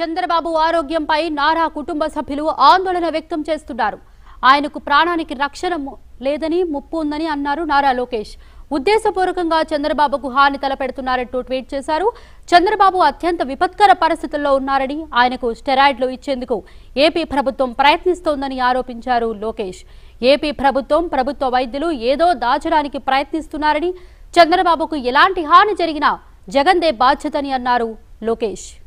చంద్రబాబు ఆరోగ్యంపై నారా కుటుంబ సభ్యులు ఆందోళన వ్యక్తం చేస్తున్నారు. ఆయనకు ప్రాణానికి రక్షణ లేదని ముప్పు ఉందని అన్నారు నారా లోకేష్. ఉద్దేశపూర్వకంగా చంద్రబాబుకు హాని తలపెడుతున్నారంటూ ట్వీట్ చేశారు. చంద్రబాబు అత్యంత విపత్కర పరిస్థితుల్లో ఉన్నారని, ఆయనకు స్టెరాయిడ్లు ఇచ్చేందుకు ఏపీ ప్రభుత్వం ప్రయత్నిస్తోందని ఆరోపించారు లోకేష్. ఏపీ ప్రభుత్వ వైద్యులు ఏదో దాచడానికి ప్రయత్నిస్తున్నారని, చంద్రబాబుకు ఎలాంటి హాని జరిగినా జగన్దే బాధ్యతని అన్నారు లోకేష్.